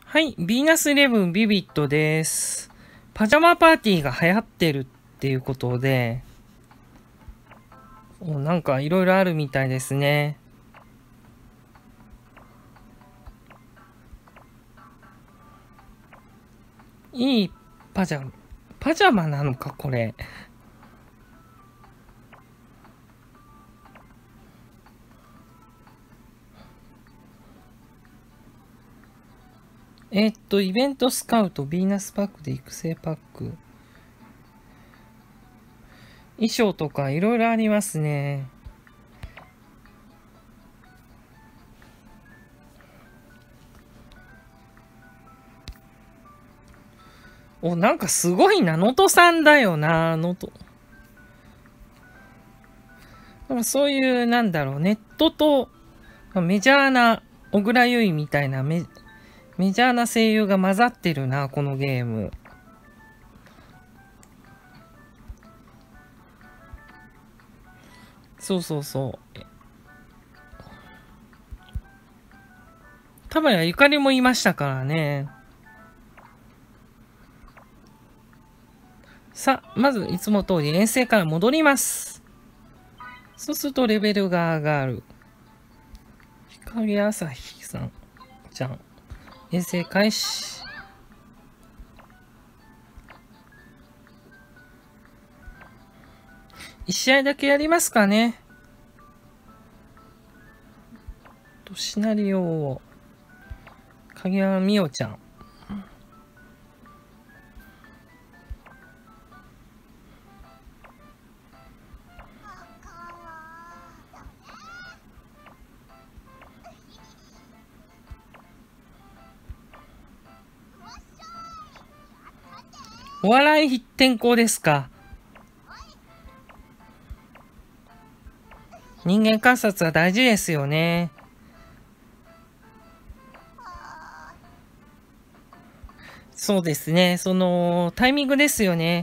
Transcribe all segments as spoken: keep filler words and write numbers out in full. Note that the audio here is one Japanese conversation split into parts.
はい、ヴィーナスイレブンビビットです。パジャマパーティーが流行ってるっていうことで、おなんかいろいろあるみたいですね。いいパジャマ、パジャマなのかこれ。えーっと、イベントスカウト、ヴィーナスパックで育成パック。衣装とかいろいろありますね。お、なんかすごいな。能登さんだよな。能登。そういう、なんだろう、ネットとメジャーな小倉優衣みたいなメメジャーな声優が混ざってるな、このゲーム。そうそうそう。田村ゆかりもいましたからね。さあ、まずいつも通り遠征から戻ります。そうするとレベルが上がる。光朝日さん、じゃん。遠征開始。一試合だけやりますかね。とシナリオを。影山美桜ちゃん。お笑い転向ですか。人間観察は大事ですよね。そうですね。その、タイミングですよね。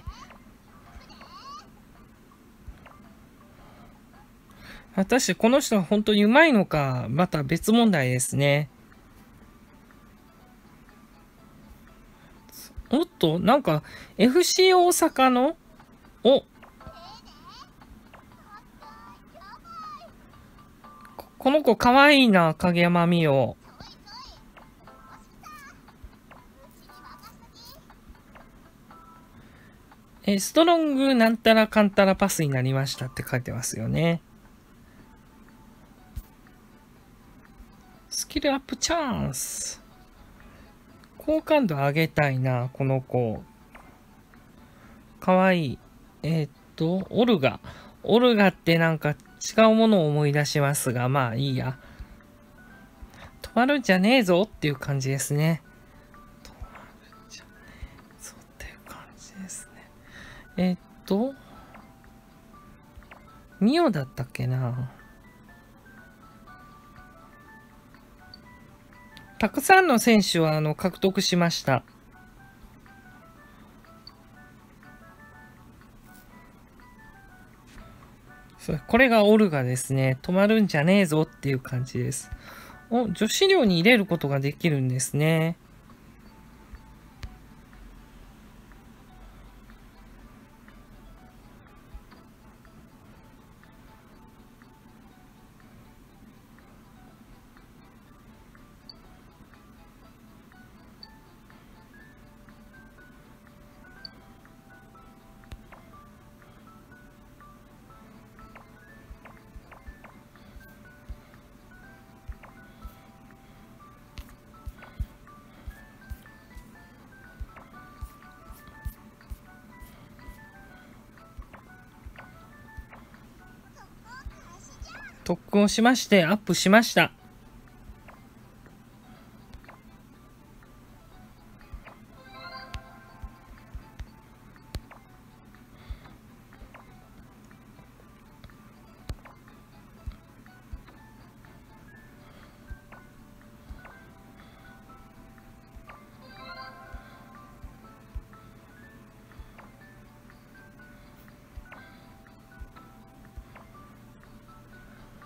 果たしてこの人は本当にうまいのか、また別問題ですね。おっと、なんか、エフシー 大阪の、お、この子かわいいな、影山美桜。え、ストロングなんたらかんたらパスになりましたって書いてますよね。スキルアップチャンス。好感度上げたいな、この子。かわいい。えー、っと、オルガ。オルガってなんか違うものを思い出しますが、まあいいや。止まるんじゃねえぞっていう感じですね。止まるんじゃねえぞっていう感じですね。えー、っと、ミオだったっけな。たくさんの選手はあの獲得しました。これがオルガですね。止まるんじゃねえぞっていう感じです。お、女子寮に入れることができるんですね。特訓をしましてアップしました。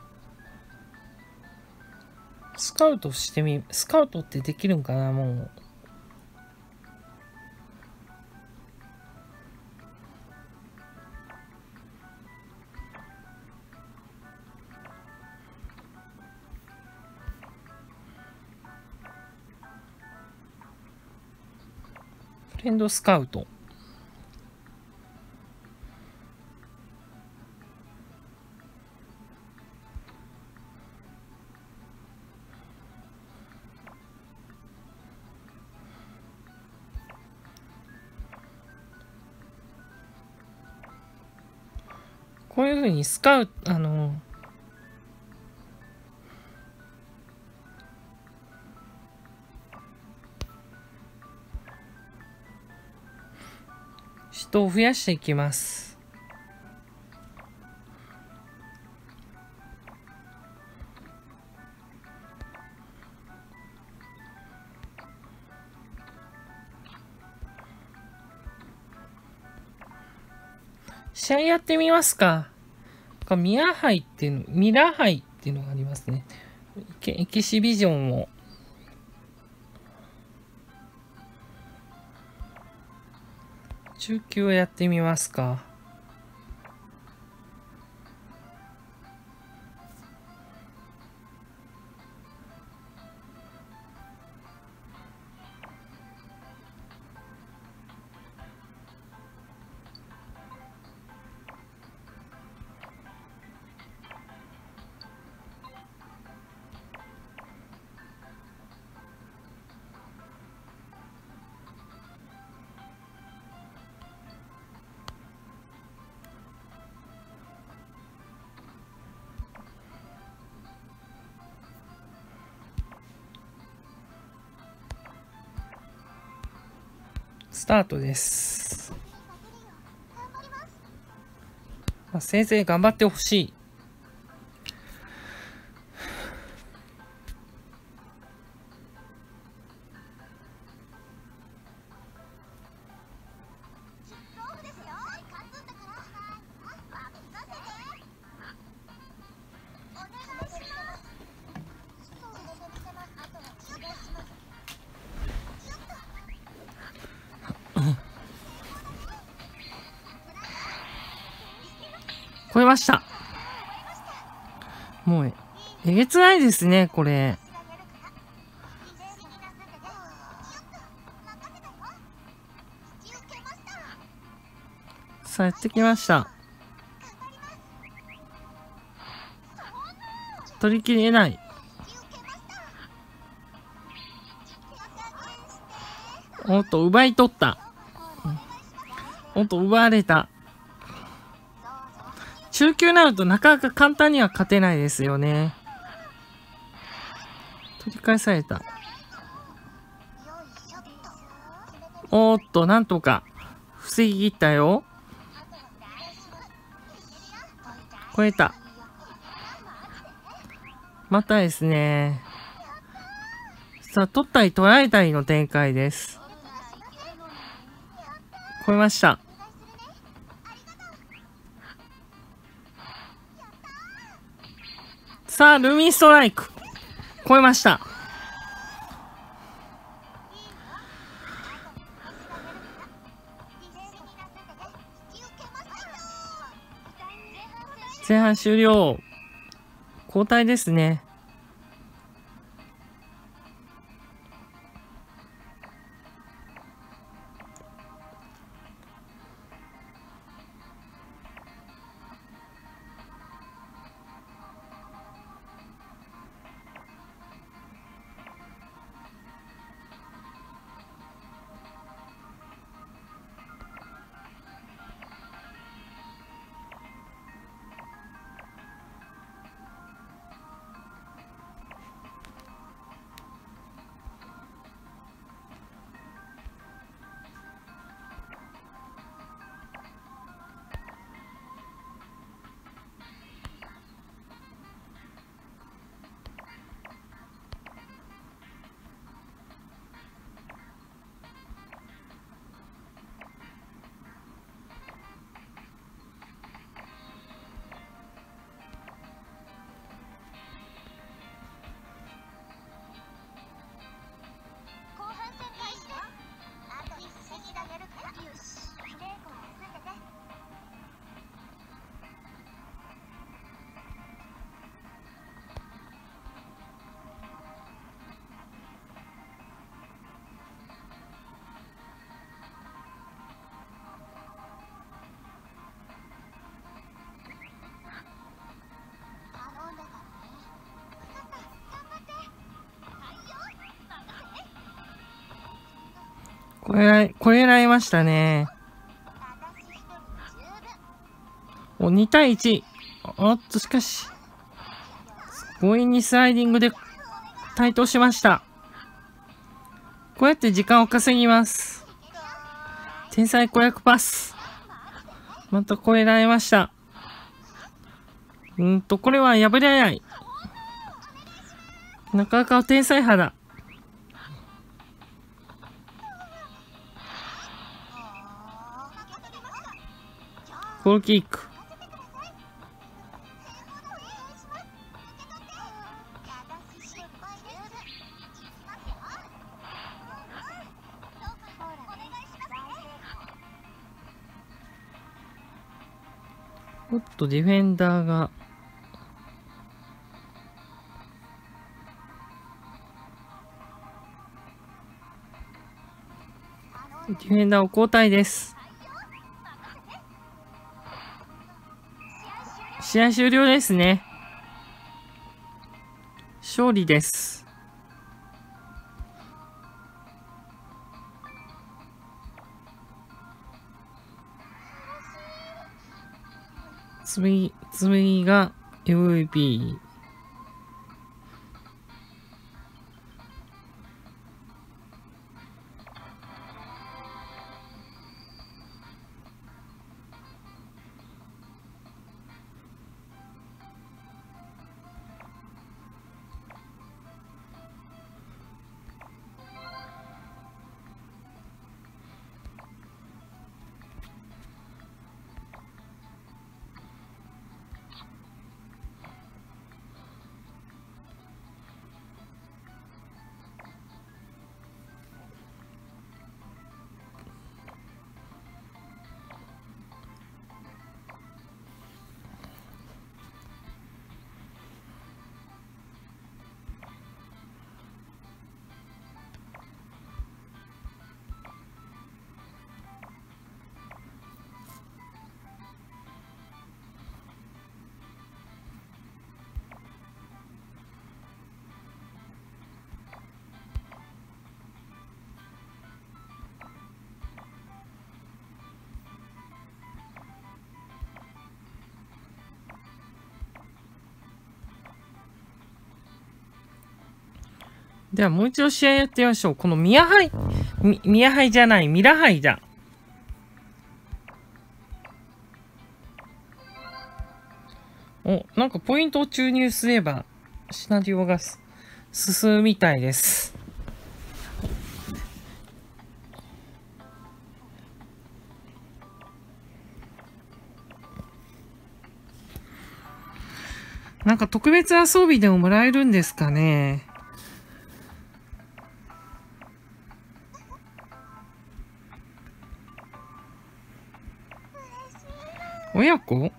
スカウトしてみ、スカウトってできるんかな、もう。 フレンドスカウト。こういうふうにスカウト、あの、人を増やしていきます。試合やってみますか。ミア杯っていうの、ミラー杯っていうのがありますね。エキシビジョンを。中級をやってみますか。スタートです。まあ、せいぜい頑張ってほしい。超えました。もう、えげつないですね、これ。さあ、やってきました。取りきれない。おっと、奪い取った。おっと、奪われた。中級になるとなかなか簡単には勝てないですよね。取り返された。おーっと、なんとか防ぎ切ったよ。超えた。またですね。さあ、取ったり取られたりの展開です。超えました。さあ、ルミンストライク。超えました。前半終了。交代ですね。 これ、これらいましたね。お、に対いち。おっと、しかし。強引にスライディングで対等しました。こうやって時間を稼ぎます。天才子役パス。また超えられました。うんと、これは破れない。なかなか天才派だ。ゴールキック。おっと、ディフェンダーが。ディフェンダーを交代です。試合終了ですね。勝利です。次、次が エムブイピー。ではもう一度試合やってみましょう。この宮杯、み宮杯じゃない、ミラ杯だ。お、なんかポイントを注入すれば、シナリオが進むみたいです。なんか特別な装備でももらえるんですかね。親子？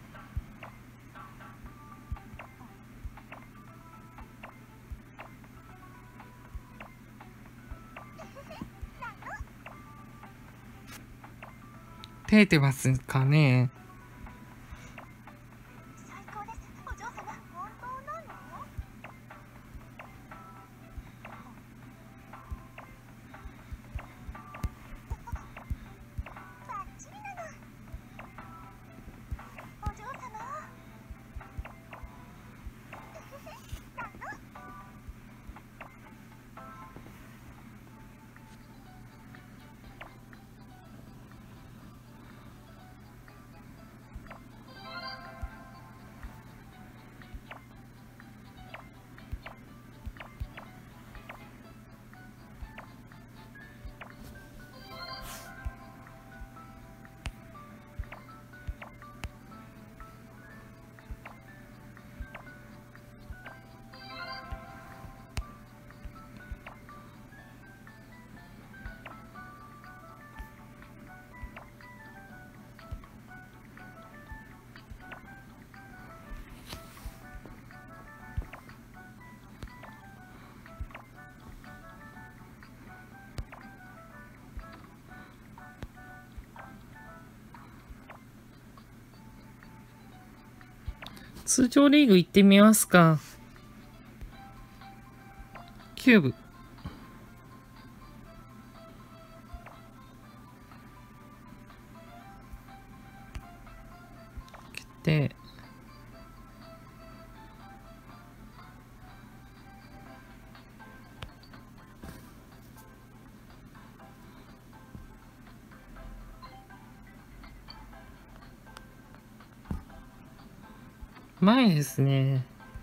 照れてますかね。通常リーグ行ってみますか。キューブ。 て、前ですね。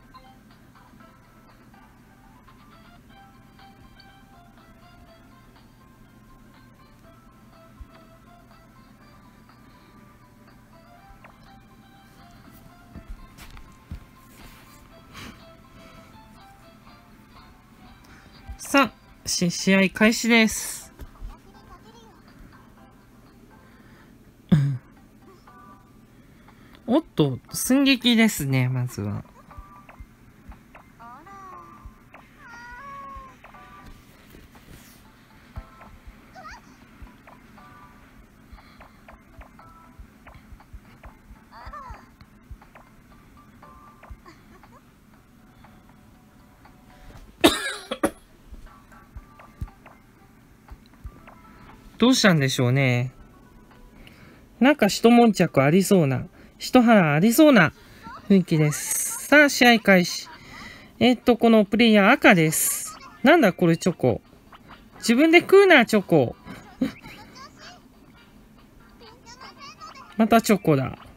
さあ、し試合開始です。おっと、寸劇ですね、まずは。どうしたんでしょうね。なんか一悶着ありそうな、一波乱ありそうな雰囲気です。さあ、試合開始。えー、っと、このプレイヤー赤です。なんだこれチョコ。自分で食うな、チョコ。またチョコだ。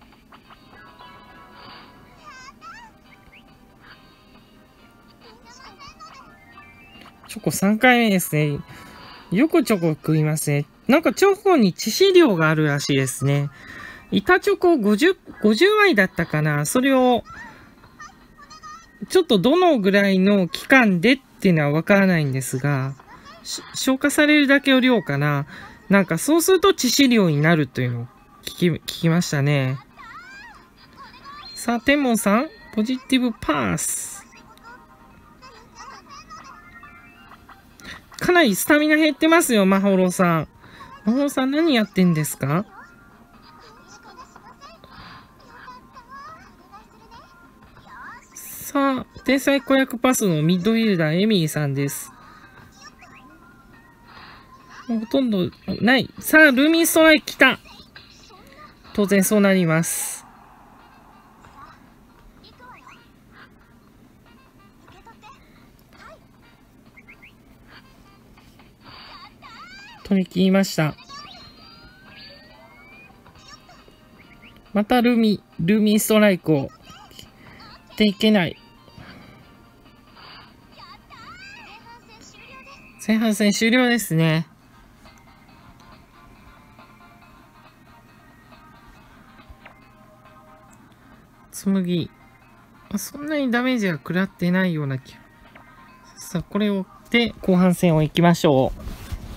チョコさんかいめですね。よくチョコ食いますね。なんかチョコに致死量があるらしいですね。板チョコごじゅう、ごじゅうまいだったかな。それを、ちょっとどのぐらいの期間でっていうのはわからないんですが、消化されるだけの量かな。なんかそうすると致死量になるというのを聞き、聞きましたね。さあ、天門さん、ポジティブパース。かなりスタミナ減ってますよ、マホロさん。マホロさん何やってんですか？さあ、天才子役パスのミッドフィルダー、エミリーさんです。ほとんどない。さあ、ルーミンストライク来た。当然そうなります。取り切りました。またルミ、ルーミンストライクを。っていけない。前半戦終了ですね。紬。そんなにダメージは食らってないような気。さあ、これをで後半戦を行きましょう。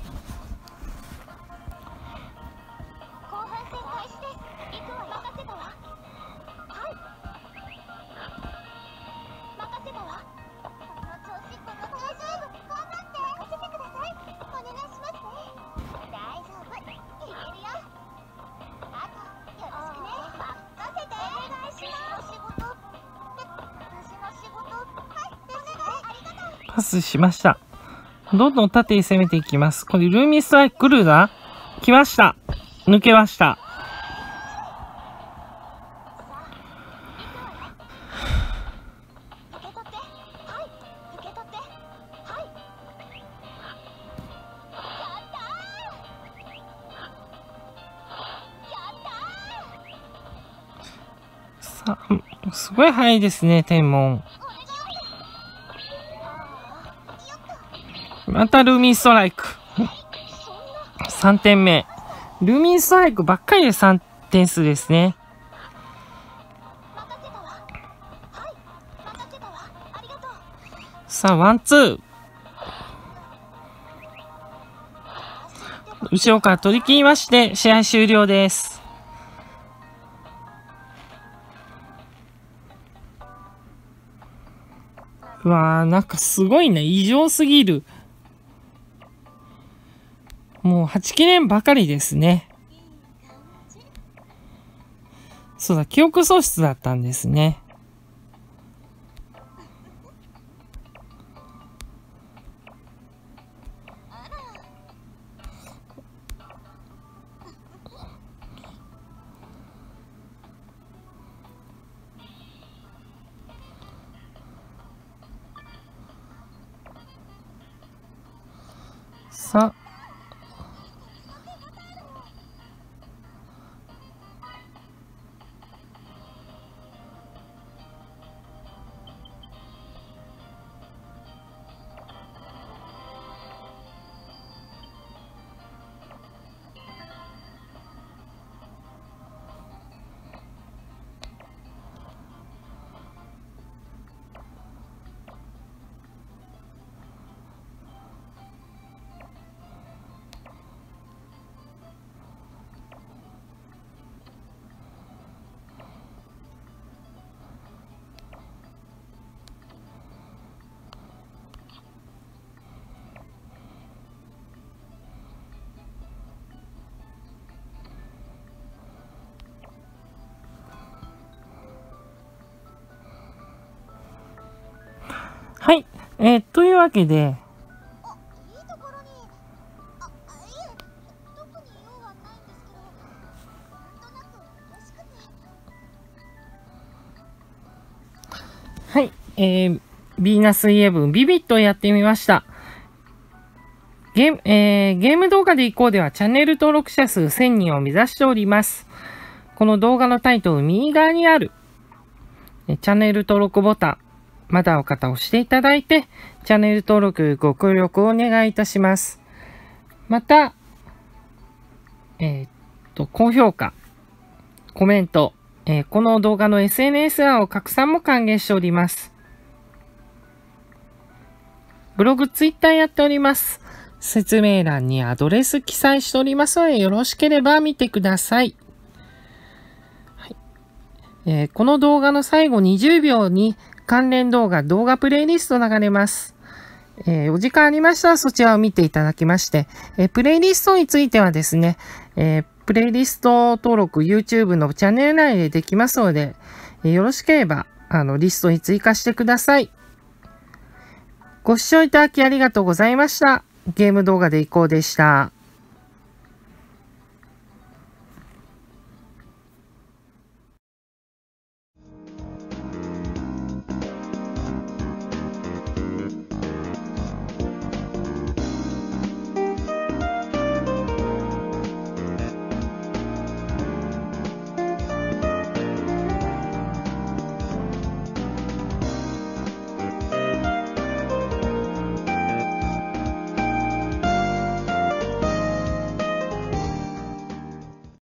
パスしました。どんどん縦に攻めていきます。これルーミンストライク来るな。来ました。抜けました。さあ、すごい速いですね、天文。またルーミンストライク。さんてんめ。ルーミンストライクばっかりでさんてん数ですね。さあ、ワン、ツー。後ろから取り切りまして、試合終了です。うわー、なんかすごいね。異常すぎる。もうはちきれんばかりですね。そうだ、記憶喪失だったんですね。 さあ。はい、えー、というわけで、はい、えー、ヴィーナスイレブンビビットをやってみました。ゲーム、えー、ゲーム動画でいこうではチャンネル登録者数せんにんを目指しております。この動画のタイトル右側にあるチャンネル登録ボタン、まだの方を押していただいて、チャンネル登録ご協力をお願いいたします。また、えー、っと、高評価、コメント、えー、この動画の エスエヌエス 欄を拡散も歓迎しております。ブログ、ツイッターやっております。説明欄にアドレス記載しておりますので、よろしければ見てください。はいえー、この動画の最後にじゅうびょうに関連動画、動画プレイリスト流れます。えー、お時間ありましたらそちらを見ていただきまして、えー、プレイリストについてはですね、えー、プレイリスト登録 YouTube のチャンネル内でできますので、えー、よろしければあのリストに追加してください。ご視聴いただきありがとうございました。ゲーム動画でいこうでした。